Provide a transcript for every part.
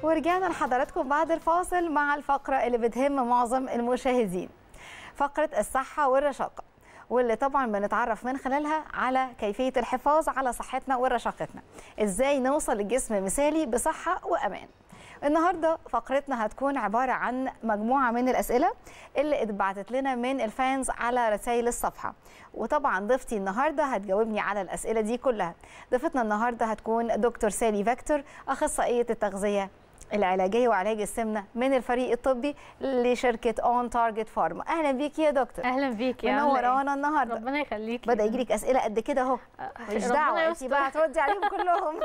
ورجعنا لحضراتكم بعد الفاصل مع الفقرة اللي بتهم معظم المشاهدين، فقرة الصحة والرشاقة، واللي طبعا بنتعرف من خلالها على كيفية الحفاظ على صحتنا ورشاقتنا، ازاي نوصل لجسم مثالي بصحة وأمان. النهارده فقرتنا هتكون عبارة عن مجموعة من الأسئلة اللي اتبعتت لنا من الفانز على رسائل الصفحة، وطبعا ضيفتي النهارده هتجاوبني على الأسئلة دي كلها. ضيفتنا النهارده هتكون دكتور سالي فيكتور، أخصائية التغذية العلاجية وعلاج السمنة من الفريق الطبي لشركة اون تارجت فارما. اهلا بيكي يا دكتور. اهلا بيكي يا منورانا النهارده. ربنا يخليكي. بدأ يجيلك أسئلة قد كده اهو، مش دعوة انت بقى هتردي عليهم كلهم.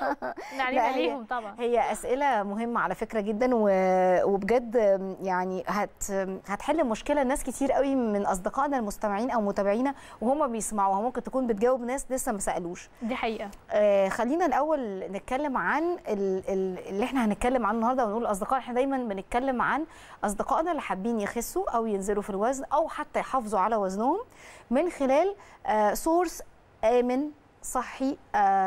نعلم عليهم طبعا. هي أسئلة مهمة على فكرة جدا، وبجد يعني هتحل مشكلة ناس كتير قوي من أصدقائنا المستمعين أو متابعينا وهم بيسمعوها، ممكن تكون بتجاوب ناس لسه ما سألوش. دي حقيقة. خلينا الأول نتكلم عن اللي احنا هنتكلم عنه النهارده، ونقول الأصدقاء. احنا دايما بنتكلم عن أصدقائنا اللي حابين يخسوا أو ينزلوا في الوزن أو حتى يحافظوا على وزنهم من خلال سورس آمن صحي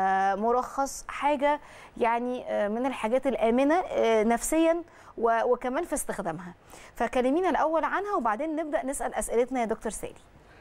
مرخص، حاجة يعني من الحاجات الآمنة نفسيا وكمان في استخدامها. فكلمينا الأول عنها وبعدين نبدأ نسأل أسئلتنا يا دكتور سالي.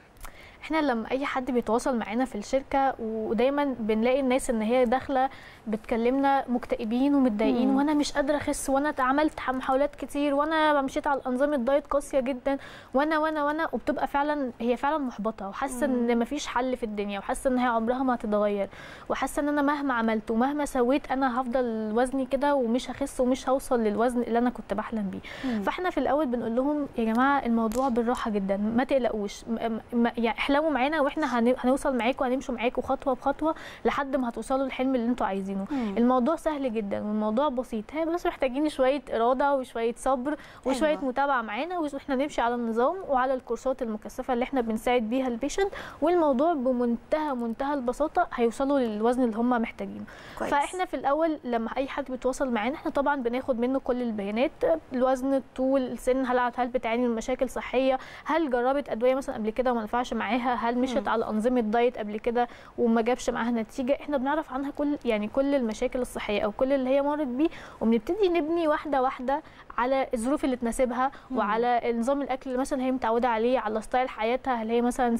احنا لما اي حد بيتواصل معانا في الشركه ودايما بنلاقي الناس ان هي داخله بتكلمنا مكتئبين ومتضايقين، وانا مش قادره اخس، وانا عملت محاولات كتير، وانا مشيت على انظمه دايت قاسيه جدا، وانا وبتبقى فعلا هي فعلا محبطه وحاسه ان مفيش حل في الدنيا، وحاسه ان هي عمرها ما هتتغير، وحاسه ان انا مهما عملت ومهما سويت انا هفضل وزني كده ومش هخس ومش هوصل للوزن اللي انا كنت بحلم بيه. فاحنا في الاول بنقول لهم يا جماعه الموضوع بالراحه جدا، ما تقلقوش، يعني احلموا معانا واحنا هنوصل معاكم وهنمشوا معاكم خطوه بخطوه لحد ما هتوصلوا للحلم اللي انتوا عايزينه. الموضوع سهل جدا والموضوع بسيط، هي بس محتاجين شويه اراده وشويه صبر وشويه متابعه معانا، واحنا نمشي على النظام وعلى الكورسات المكثفه اللي احنا بنساعد بيها البيشنت، والموضوع بمنتهى البساطه هيوصلوا للوزن اللي هم محتاجينه. فاحنا في الاول لما اي حد بيتواصل معانا احنا طبعا بناخد منه كل البيانات، الوزن، الطول، السن، هل بتعاني من مشاكل صحيه، هل جربت ادويه مثلا قبل كده وما نفعش معاها، هل مشت على انظمه دايت قبل كده وما جابش معاها نتيجه. احنا بنعرف عنها كل المشاكل الصحيه او كل اللي هي مرت بيه، وبنبتدي نبني واحده واحده على الظروف اللي تناسبها وعلى نظام الاكل اللي مثلا هي متعوده عليه، على ستايل حياتها، هل هي مثلا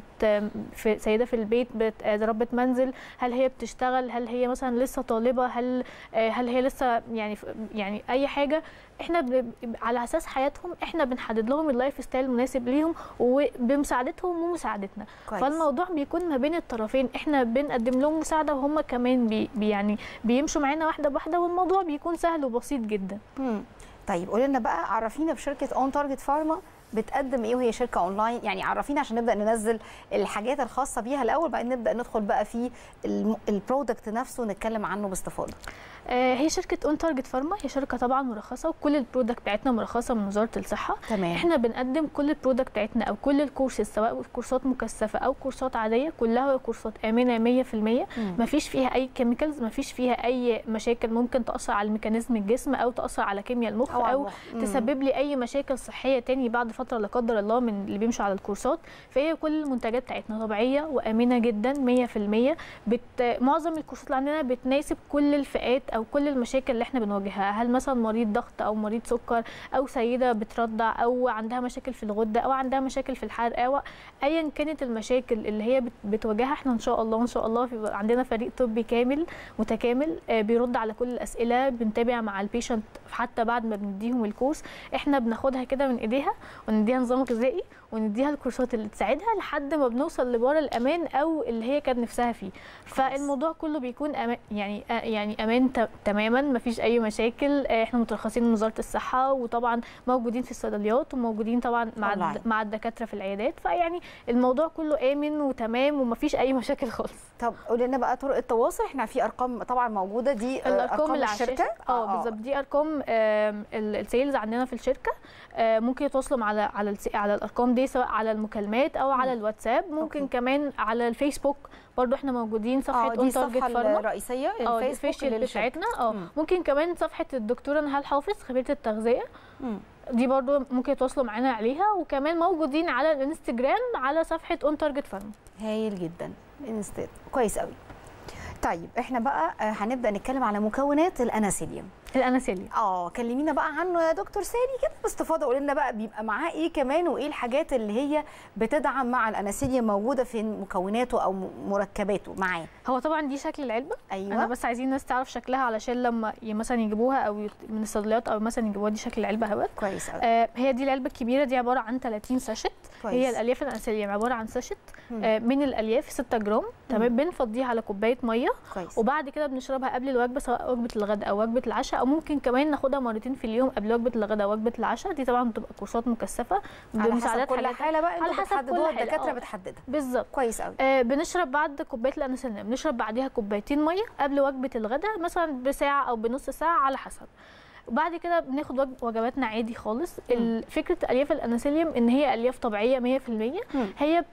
سيده في البيت، ربة منزل، هل هي بتشتغل، هل هي مثلا لسه طالبه، هل هي لسه يعني اي حاجه. احنا على اساس حياتهم احنا بنحدد لهم اللايف ستايل المناسب ليهم وبمساعدتهم ومساعدتنا. فالموضوع بيكون ما بين الطرفين، احنا بنقدم لهم مساعده وهم كمان يعني بيمشوا معانا واحده بواحده، والموضوع بيكون سهل وبسيط جدا. طيب قولي لنا بقى، عرفينا بشركه اون تارجت فارما بتقدم ايه وهي شركه اونلاين، يعني عرفينا عشان نبدا ننزل الحاجات الخاصه بيها الاول، بعدين نبدا ندخل بقى في البرودكت نفسه نتكلم عنه باستفاضه. هي شركه اون تارجت فارما هي شركه طبعا مرخصه، وكل البرودكت بتاعتنا مرخصه من وزاره الصحه. تمام. احنا بنقدم كل البرودكت بتاعتنا او كل الكورسات، سواء كورسات مكثفه او كورسات عاديه، كلها كورسات امنه 100%. ما فيش فيها اي كيميكالز، ما فيش فيها اي مشاكل ممكن تاثر على ميكانيزم الجسم او تاثر على كيمياء المخ او تسبب لي اي مشاكل صحيه تاني بعد فتره لا قدر الله من اللي بيمشوا على الكورسات. فهي كل المنتجات بتاعتنا طبيعيه وامنه جدا 100%. معظم الكورسات اللي عندنا بتناسب كل الفئات او كل المشاكل اللي احنا بنواجهها، هل مثلا مريض ضغط او مريض سكر او سيده بترضع او عندها مشاكل في الغده او عندها مشاكل في الحرق او ايا كانت المشاكل اللي هي بتواجهها، احنا ان شاء الله عندنا فريق طبي كامل متكامل بيرد على كل الاسئله، بنتابع مع البيشنت حتى بعد ما بنديهم الكورس، احنا بناخدها كده من ايديها ونديها نظام غذائي ونديها الكورسات اللي تساعدها لحد ما بنوصل لبار الامان او اللي هي كانت نفسها فيه. فالموضوع كله بيكون أمان، يعني امان تماما، ما فيش اي مشاكل. احنا مترخصين من وزاره الصحه، وطبعا موجودين في الصيدليات وموجودين طبعا مع الدكاتره في العيادات، فيعني الموضوع كله امن وتمام وما فيش اي مشاكل خالص. طب قولي لنا بقى طرق التواصل. احنا في ارقام طبعا موجوده، دي الارقام اللي الشركه بالظبط، دي ارقام السيلز عندنا في الشركه. ممكن يتواصلوا على الارقام دي سواء على المكالمات او على الواتساب، ممكن كمان على الفيسبوك برضو احنا موجودين، صفحه اون تارجت فارما الرئيسيه الفيسبوك بتاعتنا. ممكن كمان صفحه الدكتوره نهال حافظ خبيره التغذيه، دي برضو ممكن يتواصلوا معانا عليها، وكمان موجودين على الانستجرام على صفحه اون تارجت فارما. هايل جدا، كويس قوي. طيب احنا بقى هنبدا نتكلم على مكونات الاناسيليوم. الاناسيليوم كلمينا بقى عنه يا دكتور سالي كده باستفاضه، قولي لنا بقى بيبقى معاه ايه كمان، وايه الحاجات اللي هي بتدعم مع الاناسيليوم موجوده في مكوناته او مركباته معاه. هو طبعا دي شكل العلبه. ايوه انا بس عايزين الناس تعرف شكلها علشان لما مثلا يجيبوها او من الصيدليات او مثلا يجيبوها، دي شكل العلبه اهوت. كويس قوي. هي دي العلبه الكبيره دي عباره عن 30 ساشت. كويس. هي الالياف الاناسيليوم عباره عن ساشت من الالياف 6 جرام. تمام. بنفضيها على كوبايه ميه. كويس. وبعد كده بنشربها قبل الوجبه، سواء وجبه الغداء او وجبه العشاء، او ممكن كمان ناخدها مرتين في اليوم قبل وجبه الغداء ووجبه العشاء. دي طبعا بتبقى كورسات مكثفه بمساعدات كل حاله بقى على حسب كل الدكاتره بتحددها. بالظبط. كويس قوي. بنشرب بعد كوبايه الاناسيليوم بنشرب بعديها كوبايتين ميه قبل وجبه الغداء، مثلا بساعه او بنص ساعه على حسب. وبعد كده بناخد وجباتنا عادي خالص. فكره الياف الاناسيليوم ان هي الياف طبيعيه 100%. هي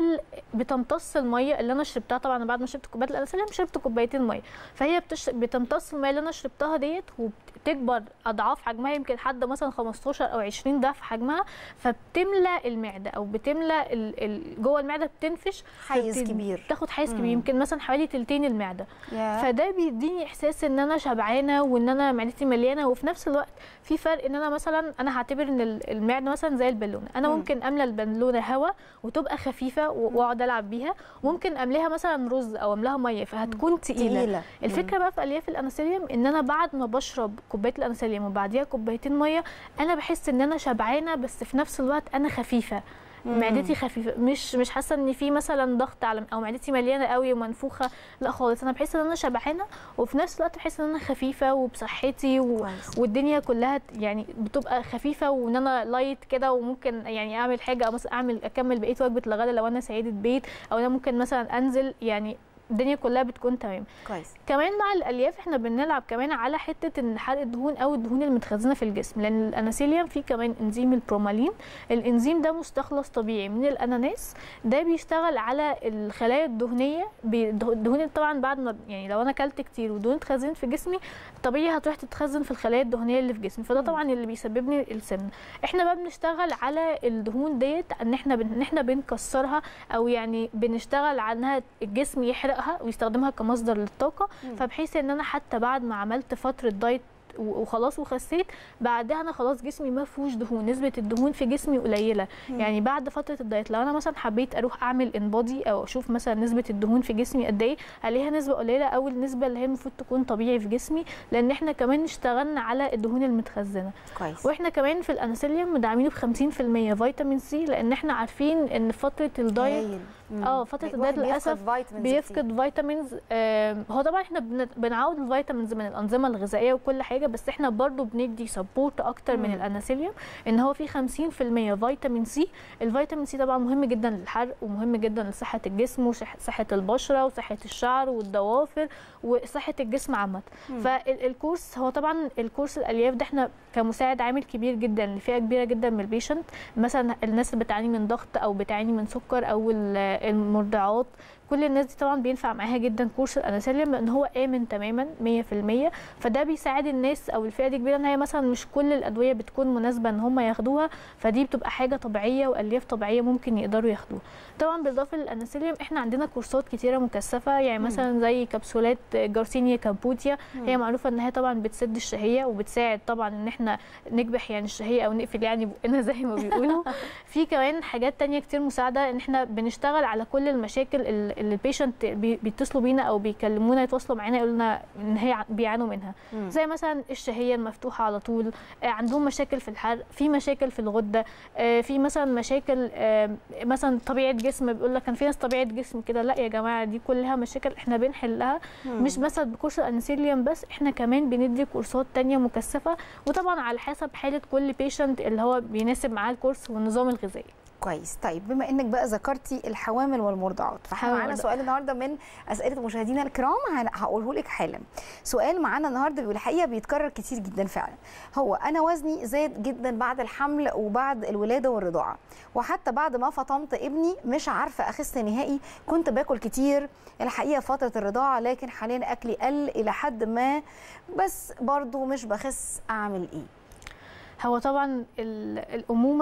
بتمتص الميه اللي انا شربتها. طبعا بعد ما شربت كوبايه الاناسيليوم شربت كوبايتين ميه، فهي بتمتص الميه اللي انا شربتها ديت وبتكبر اضعاف حجمها، يمكن لحد مثلا 15 او 20 ضعف حجمها، فبتملى المعده او بتملى جوه المعده، بتنفش حيز كبير، تاخد حيز كبير، يمكن مثلا حوالي تلتين المعده. فده بيديني احساس ان انا شبعانه وان انا معدتي مليانه. وفي نفس الوقت في فرق ان انا مثلا هعتبر ان المعده مثلا زي البالونه، انا ممكن املى البالونه هواء وتبقى خفيفه واقعد العب بيها، وممكن املاها مثلا رز او املاها ميه فهتكون تقيله. الفكره بقى في الياف الاناسيليوم ان انا بعد ما بشرب كوبايه الاناسيليوم وبعديها كوبايتين ميه انا بحس ان انا شبعانه، بس في نفس الوقت انا خفيفه. معدتي خفيفه، مش حاسه ان في مثلا ضغط على او معدتي مليانه قوي ومنفوخه، لا خالص. انا بحس ان انا شبعانه وفي نفس الوقت بحس ان انا خفيفه وبصحتي والدنيا كلها يعني بتبقى خفيفه، وان انا لايت كده، وممكن يعني اعمل حاجه او مثلا اكمل بقيه وجبه الغداء لو انا سيده بيت، او انا ممكن مثلا انزل، يعني الدنيا كلها بتكون تمام. كويس. كمان مع الالياف احنا بنلعب كمان على حته ان حرق الدهون او الدهون المتخزنه في الجسم، لان الاناسيليوم فيه كمان انزيم البرومالين. الانزيم ده مستخلص طبيعي من الاناناس، ده بيشتغل على الخلايا الدهنيه. الدهون طبعا بعد ما يعني لو انا اكلت كتير ودهون اتخزنت في جسمي طبيعي هتروح تتخزن في الخلايا الدهنيه اللي في جسمي، فده طبعا اللي بيسبب لي السمنه. احنا بقى بنشتغل على الدهون ديت ان احنا بنكسرها، او يعني بنشتغل على انها الجسم يحرق ويستخدمها كمصدر للطاقه. فبحيث ان انا حتى بعد ما عملت فتره دايت وخلاص وخسيت، بعدها انا خلاص جسمي ما فيهوش دهون، نسبه الدهون في جسمي قليله. يعني بعد فتره الدايت لو انا مثلا حبيت اروح اعمل انبادي او اشوف مثلا نسبه الدهون في جسمي قد ايه، عليها نسبه قليله او النسبه اللي هي المفروض تكون طبيعي في جسمي، لان احنا كمان اشتغلنا على الدهون المتخزنه. كويس. واحنا كمان في الاناسيليوم مدعمينه ب 50% فيتامين سي، لان احنا عارفين ان فتره الدايت فتره الدايت للاسف بيفقد فيتامينز. هو طبعا احنا بنعوض الفيتامينز من الانظمه الغذائيه وكل حاجه، بس احنا برضو بندي سبورت اكتر من الاناسيليوم، ان هو فيه 50% فيتامين سي. الفيتامين سي طبعا مهم جدا للحرق ومهم جدا لصحه الجسم وصحه البشره وصحه الشعر والضوافر وصحه الجسم عامه. فالكورس هو طبعا الكورس الالياف ده احنا كمساعد عامل كبير جدا لفئه كبيره جدا من البيشنت، مثلا الناس اللي بتعاني من ضغط او بتعاني من سكر او المرضعات، كل الناس دي طبعا بينفع معاها جدا كورس الاناسيليوم، لان هو امن تماما 100%. فده بيساعد الناس او الفئه دي كبيره ان هي مثلا مش كل الادويه بتكون مناسبه ان هم ياخدوها، فدي بتبقى حاجه طبيعيه والياف طبيعيه ممكن يقدروا ياخدوها. طبعا بالاضافه للاناسيليوم احنا عندنا كورسات كتيره مكثفه، يعني مثلا زي كبسولات جارسينيا كامبوتيا، هي معروفه ان هي طبعا بتسد الشهيه وبتساعد طبعا ان احنا نكبح يعني الشهيه او نقفل يعني بقنا زي ما بيقولوا. في كمان حاجات تانية كتير مساعده، ان احنا بنشتغل على كل المشاكل اللي البيشنت بيتصلوا بينا او بيكلمونا يتواصلوا معانا يقولوا لنا ان هي بيعانوا منها، زي مثلا الشهيه المفتوحه على طول، عندهم مشاكل في الحرق، في مشاكل في الغده، في مثلا مشاكل مثلا طبيعه جسم، بيقول لك كان في ناس طبيعه جسم كده، لا يا جماعه دي كلها مشاكل احنا بنحلها، مش مثلا بكورس الاناسيليوم بس، احنا كمان بندي كورسات تانية مكثفه، وطبعا على حسب حاله كل بيشنت اللي هو بيناسب معاه الكورس والنظام الغذائي. كويس. طيب بما انك بقى ذكرتي الحوامل والمرضعات، فاحنا معانا سؤال النهارده من اسئله مشاهدينا الكرام هقوله لك حالا. سؤال معانا النهارده بيقول الحقيقه بيتكرر كتير جدا فعلا، هو انا وزني زاد جدا بعد الحمل وبعد الولاده والرضاعه، وحتى بعد ما فطمت ابني مش عارفه اخس نهائي، كنت باكل كتير الحقيقه فتره الرضاعه، لكن حاليا اكلي قل الى حد ما بس برضو مش بخس، اعمل ايه؟ هو طبعا الامومه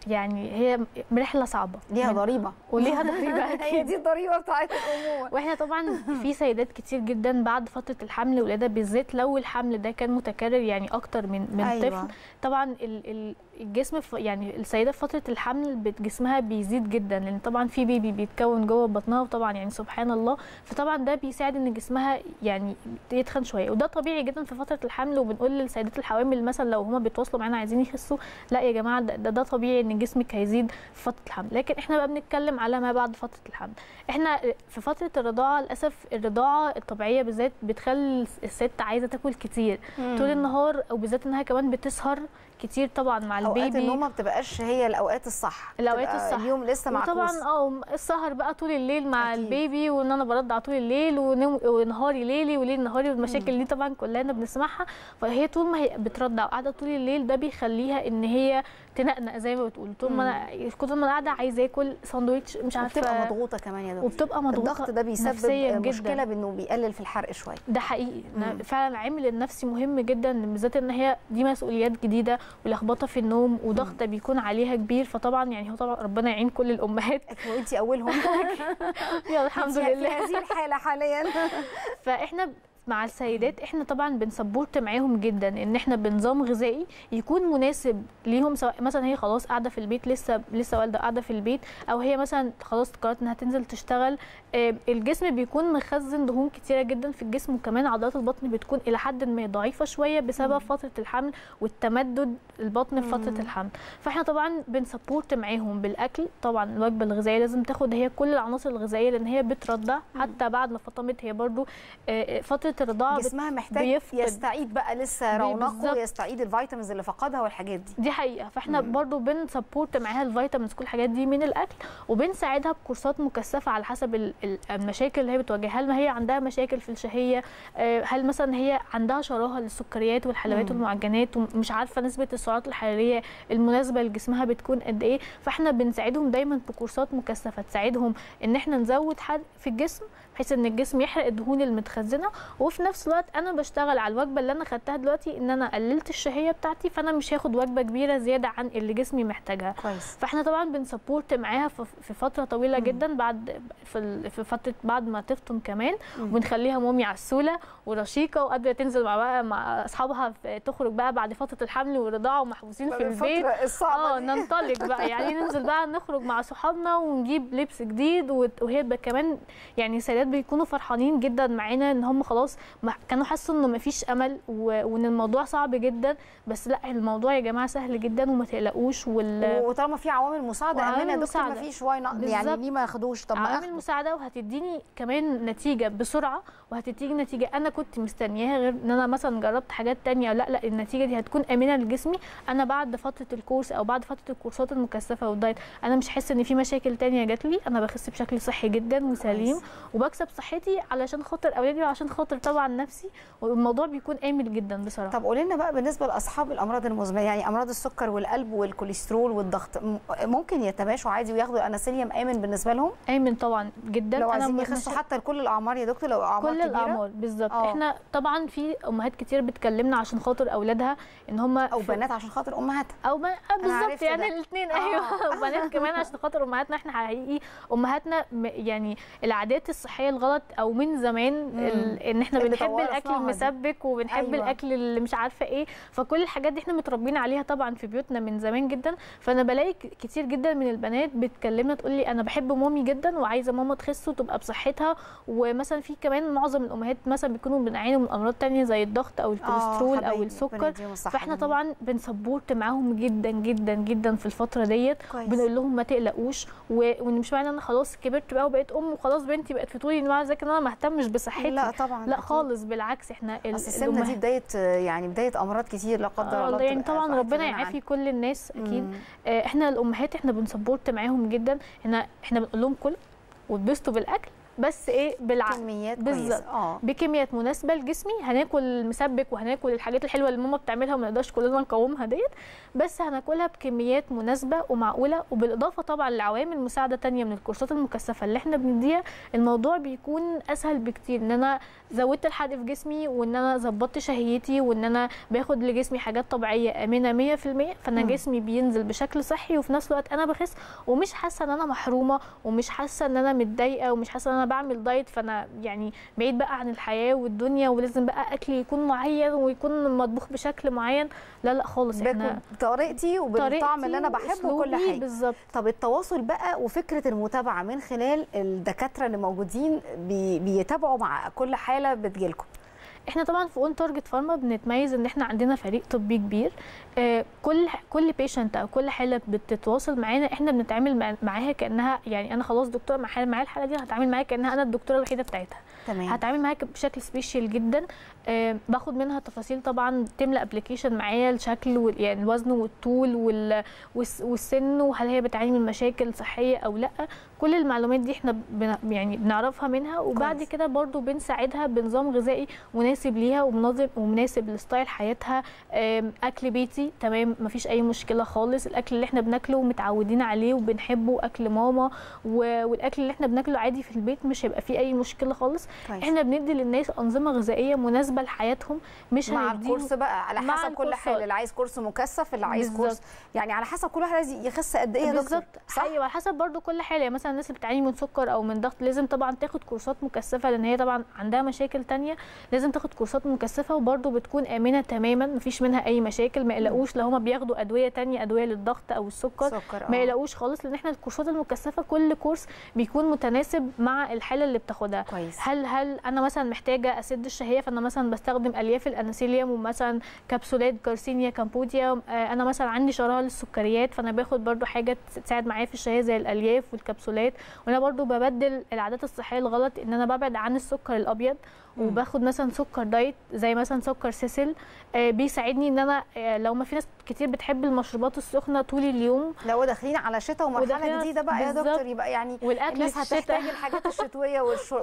يعني هي رحله صعبه، ليها ضريبه وليها ضريبه هي اكيد. دي الضريبه بتاعت الامومه. واحنا طبعا في سيدات كتير جدا بعد فتره الحمل والولاده بالذات لو الحمل ده كان متكرر يعني اكتر من أيوة. طفل، طبعا الجسم يعني السيده في فتره الحمل جسمها بيزيد جدا، لان طبعا في بيبي بيتكون جوه بطنها، وطبعا يعني سبحان الله، فطبعا ده بيساعد ان جسمها يعني يتخن شويه، وده طبيعي جدا في فتره الحمل. وبنقول للسيدات الحوامل مثلا لو هما بيتواصلوا معانا عايزين يخسوا، لا يا جماعه ده طبيعي ان جسمك هيزيد في فتره الحمل. لكن احنا بقى بنتكلم على ما بعد فتره الحمل. احنا في فتره الرضاعه للاسف الرضاعه الطبيعيه بالذات بتخلي الست عايزه تاكل كتير طول النهار، وبالذات انها كمان بتسهر كتير طبعا مع البيبي. اوقات النوم ما بتبقاش هي الاوقات الصح، الاوقات الصح، اليوم لسه معكوس. وطبعا السهر بقى طول الليل مع أكيد. البيبي، وان انا برضع طول الليل ونهاري ليلي وليل نهاري، والمشاكل دي طبعا كلنا بنسمعها. فهي طول ما هي بترضع وقاعده طول الليل ده بيخليها ان هي تنقنق زي ما بتقول، طول ما انا كل ما انا قاعده عايزه اكل ساندوتش مش عارفه، وبتبقى مضغوطه كمان يا دكتور، وبتبقى مضغوطه. الضغط ده بيسبب مشكله بانه بيقلل في الحرق شويه. ده حقيقي، فعلا العامل النفسي مهم جدا، بالذات ان هي دي مسؤوليات جديده ولخبطه في النوم وضغط بيكون عليها كبير. فطبعا يعني هو طبعا ربنا يعين كل الامهات وانت اولهم يا الحمد لله في هذه الحاله حاليا. فاحنا مع السيدات احنا طبعا بنسبورت معاهم جدا ان احنا بنظام غذائي يكون مناسب ليهم، سواء مثلا هي خلاص قاعده في البيت لسه والده قاعده في البيت، او هي مثلا خلاص قررت انها تنزل تشتغل. الجسم بيكون مخزن دهون كتيره جدا في الجسم، وكمان عضلات البطن بتكون الى حد ما ضعيفه شويه بسبب فتره الحمل والتمدد البطن في فتره الحمل. فاحنا طبعا بنسبورت معاهم بالاكل. طبعا الوجبه الغذائيه لازم تاخد هي كل العناصر الغذائيه، لان هي بترضع حتى بعد ما فطمت، هي برضو فتره الرضاعه جسمها محتاج يستعيد بقى لسه رونقه ويستعيد الفيتامينز اللي فقدها والحاجات دي حقيقه. فاحنا برضو بنسبورت معاها الفيتامينز كل الحاجات دي من الاكل، وبنساعدها بكورسات مكثفه على حسب المشاكل اللي هي بتواجهها. هل ما هي عندها مشاكل في الشهيه، هل مثلا هي عندها شراهه للسكريات والحلويات والمعجنات ومش عارفه نسبه السعرات الحراريه المناسبه لجسمها بتكون قد ايه. فاحنا بنساعدهم دايما بكورسات مكثفه تساعدهم ان احنا نزود حرق في الجسم، بحيث ان الجسم يحرق الدهون المتخزنه، وفي نفس الوقت انا بشتغل على الوجبه اللي انا خدتها دلوقتي ان انا قللت الشهيه بتاعتي، فانا مش هاخد وجبه كبيره زياده عن اللي جسمي محتاجها. كويس. فاحنا طبعا بنسبورت معاها في فتره طويله جدا بعد في فتره بعد ما تفطم كمان، وبنخليها مومي عسوله ورشيقه وقادره تنزل مع اصحابها تخرج بقى بعد فتره الحمل والرضاعه ومحبوسين في البيت. ننطلق بقى يعني ننزل بقى نخرج مع صحابنا ونجيب لبس جديد، وهي كمان يعني السيدات بيكونوا فرحانين جدا معانا ان هم خلاص كانوا حاسوا انه مفيش امل وان الموضوع صعب جدا، بس لا الموضوع يا جماعه سهل جدا وما تقلقوش. وطالما في عوامل مساعده امانه يا دكتور مفيش يعني ليه ما ياخدوش؟ طب ما عوامل مساعده وهتديني كمان نتيجه بسرعه، وهتديني نتيجه انا كنت مستنياها، غير ان انا مثلا جربت حاجات ثانيه. لا النتيجه دي هتكون امنه لجسمي. انا بعد فتره الكورس او بعد فتره الكورسات المكثفه والدايت انا مش حاسه ان في مشاكل ثانيه جات لي، انا بخس بشكل صحي جدا وسليم وبكسب صحتي علشان خاطر اولادي وعشان خاطر طبعا نفسي، والموضوع بيكون امن جدا بصراحه. طب قولي لنا بقى بالنسبه لاصحاب الامراض المزمنه، يعني امراض السكر والقلب والكوليسترول والضغط، ممكن يتماشوا عادي وياخدوا الانسولين امن بالنسبه لهم؟ امن طبعا جدا. لو عايزين يخسوا حتى لكل الاعمار يا دكتور، لو اعمار كل كبيره؟ الاعمار بالظبط. احنا طبعا في امهات كتير بتكلمنا عشان خاطر اولادها ان هم او بنات عشان خاطر امهاتها او بالظبط يعني الاثنين. ايوه وبنات كمان عشان خاطر امهاتنا. احنا حقيقي امهاتنا يعني العادات الصحيه الغلط او من زمان ان احنا بنحب الاكل المسبك وبنحب الاكل اللي مش عارفه ايه، فكل الحاجات دي احنا متربيين عليها طبعا في بيوتنا من زمان جدا. فانا بلاقي كتير جدا من البنات بتكلمنا تقول لي انا بحب مامي جدا وعايزه ماما تخس وتبقى بصحتها. ومثلا في كمان معظم الامهات مثلا بيكونوا بيعانوا من امراض ثانيه زي الضغط او الكوليسترول او السكر، فاحنا طبعا بنسبورت معاهم جدا جدا جدا في الفتره ديت. بنقول لهم ما تقلقوش، وان مش معنى انا خلاص كبرت بقى وبقيت ام وخلاص بنتي بقت في طولي مع ذلك ان انا ما اهتمش بصحتي. لا طبعا، لا خالص، بالعكس احنا السمنه دي بدايه امراض كتير لا قدر الله. يعني طبعا ربنا يعافي كل الناس اكيد. احنا الامهات احنا بنسبورت معاهم جدا. احنا بنقول لهم كل واتبسطوا بالاكل بس ايه بالعقل، كميات بالظبط بكميات مناسبه لجسمي. هناكل المسبك وهناكل الحاجات الحلوه اللي ماما بتعملها وما نقدرش كلنا نقاومها ديت، بس هناكلها بكميات مناسبه ومعقوله، وبالاضافه طبعا لعوامل مساعده تانية من الكورسات المكثفه اللي احنا بنديها. الموضوع بيكون اسهل بكتير، ان انا زودت الحرق في جسمي، وان انا ظبطت شهيتي، وان انا باخد لجسمي حاجات طبيعيه امنه 100%، فانا جسمي بينزل بشكل صحي، وفي نفس الوقت انا بخس ومش حاسه ان انا محرومه، ومش حاسه ان انا متضايقه، ومش حاسه ان انا بعمل دايت فانا يعني بعيد بقى عن الحياه والدنيا، ولازم بقى اكلي يكون معين ويكون مطبوخ بشكل معين. لا لا خالص، احنا بطريقتي وبالطعم اللي انا بحبه وكل حاجه بالظبط. طب التواصل بقى وفكره المتابعه من خلال الدكاتره اللي موجودين بيتابعوا مع كل حاله بتجيلكم. احنا طبعا في اون تارجت فارما بنتميز ان احنا عندنا فريق طبي كبير. كل بيشنت او كل حاله بتتواصل معانا احنا بنتعامل معاها كانها يعني انا خلاص دكتوره معايا الحاله دي، هتعامل معاها كانها انا الدكتوره الوحيده بتاعتها. تمام. هتعامل معاها بشكل سبيشال جدا. باخد منها تفاصيل طبعا، تملى ابلكيشن معايا الشكل يعني الوزن والطول والسن، وهل هي بتعاني من مشاكل صحيه او لا. كل المعلومات دي احنا يعني بنعرفها منها، وبعد كده برضو بنساعدها بنظام غذائي مناسب ليها ومناسب لستايل حياتها. اكل بيتي تمام، مفيش اي مشكله خالص. الاكل اللي احنا بناكله متعودين عليه وبنحبه، اكل ماما، والاكل اللي احنا بناكله عادي في البيت مش هيبقى فيه اي مشكله خالص. احنا بندي للناس انظمه غذائيه مناسبه لحياتهم، مش مع الكورس بقى على حسب كل حاله، اللي عايز كورس مكثف، اللي عايز كورس يعني على حسب كل واحد عايز يخس قد ايه يا دكتور. بالظبط، ايوه على حسب برضو كل حاله. يعني مثلا الناس اللي بتعاني من سكر او من ضغط لازم طبعا تاخد كورسات مكثفه، لان هي طبعا عندها مشاكل تانية، لازم تاخد كورسات مكثفه وبرضو بتكون امنه تماما، مفيش منها اي مشاكل. ما يقلقوش لو هم بياخدوا ادويه تانية، ادويه للضغط او السكر، ما يقلقوش خالص، لان احنا الكورسات المكثفه كل كورس بيكون متناسب مع الحاله اللي بتاخدها. كويس. هل انا مثلا محتاجه اسد الشهيه، فانا مثلا بستخدم الياف الانسيليوم ومثلا كبسولات جارسينيا كامبوديا. انا مثلا عندي شراهه للسكريات، فانا باخد برضو حاجه تساعد معايا في الشهيه زي الالياف والكبسولات. وانا برضو ببدل العادات الصحيه الغلط، ان انا ببعد عن السكر الابيض وباخد مثلا سكر دايت زي مثلا سكر سيسل. بيساعدني ان انا لو ما في ناس كتير بتحب المشروبات السخنه طول اليوم، لو داخلين على شتاء ومرحله جديده بقى يا دكتور، يبقى يعني الناس هتحتاج الحاجات الشتويه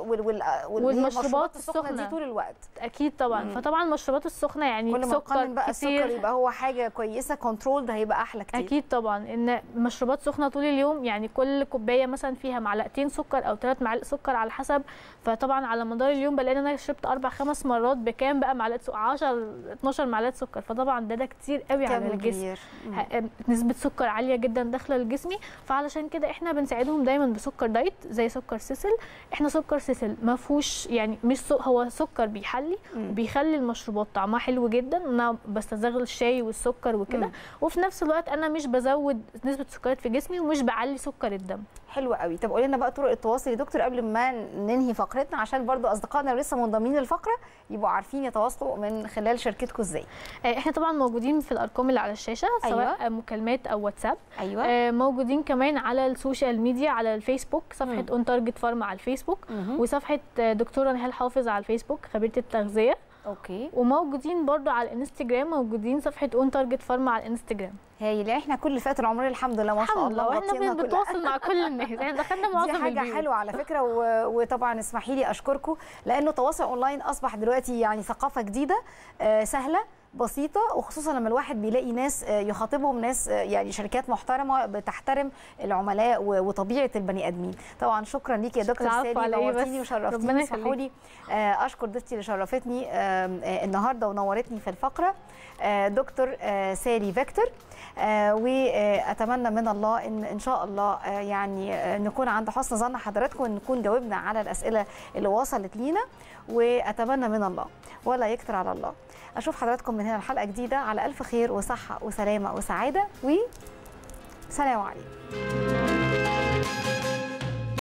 والمشروبات السخنه دي طول الوقت. اكيد طبعا. فطبعا المشروبات السخنه يعني كل ما نقنن بقى السكر يبقى هو حاجه كويسه كنترول، ده هيبقى احلى كتير. اكيد طبعا، ان مشروبات سخنه طول اليوم يعني كل كوبايه مثلا فيها معلقتين سكر او 3 معالق سكر على حسب. فطبعا على مدار اليوم بلاقي ان انا شربت 4-5 مرات بكام بقى معلقه 10-12 معلقه سكر، فطبعا ده كتير قوي على الجسم. نسبه سكر عاليه جدا داخله لجسمي، فعلشان كده احنا بنساعدهم دايما بسكر دايت زي سكر سيسل. احنا سكر سيسل ما فيهوش يعني مش هو سكر بيحلي وبيخلي المشروبات طعمها حلو جدا، انا بستزغل الشاي والسكر وكده، وفي نفس الوقت انا مش بزود نسبه سكريات في جسمي ومش بعلي سكر الدم. حلو قوي. طب قولي لنا بقى طرق التواصل يا دكتور قبل ما ننهي فقرتنا، عشان برضو اصدقائنا اللي لسه منضمين للفقره يبقوا عارفين يتواصلوا من خلال شركتكم ازاي. احنا طبعا موجودين في الارقام اللي على الشاشه، سواء أيوة. مكالمات او واتساب. ايوه. موجودين كمان على السوشيال ميديا، على الفيسبوك صفحه اون تارجت فارما على الفيسبوك، وصفحه دكتوره نهال حافظ على الفيسبوك خبيره التغذيه. اوكي. وموجودين برضو على الانستجرام، موجودين صفحه اون تارجت فارما على الانستجرام. هايل. احنا كل الفئات العمريه الحمد لله ما شاء الله احنا بنتواصل مع كل الناس، احنا دخلنا معظم دي حاجه البيوت. حلوه على فكره. وطبعا اسمحي لي اشكركم، لانه التواصل اونلاين اصبح دلوقتي يعني ثقافه جديده سهله بسيطه، وخصوصا لما الواحد بيلاقي ناس يخاطبهم، ناس يعني شركات محترمه بتحترم العملاء وطبيعه البني ادمين. طبعا شكرا ليكي يا دكتور سالي، نورتيني وشرفتيني. اسمحوا لي اشكر ضيفتي اللي شرفتني النهارده ونورتني في الفقره، دكتور سالي فيكتور. واتمنى من الله ان شاء الله يعني نكون عند حسن ظن حضراتكم، ان نكون جاوبنا على الاسئله اللي وصلت لينا، واتمنى من الله ولا يكتر على الله. اشوف حضراتكم من هنا الحلقه جديده على الف خير وصحه وسلامه وسعاده، وسلام عليكم.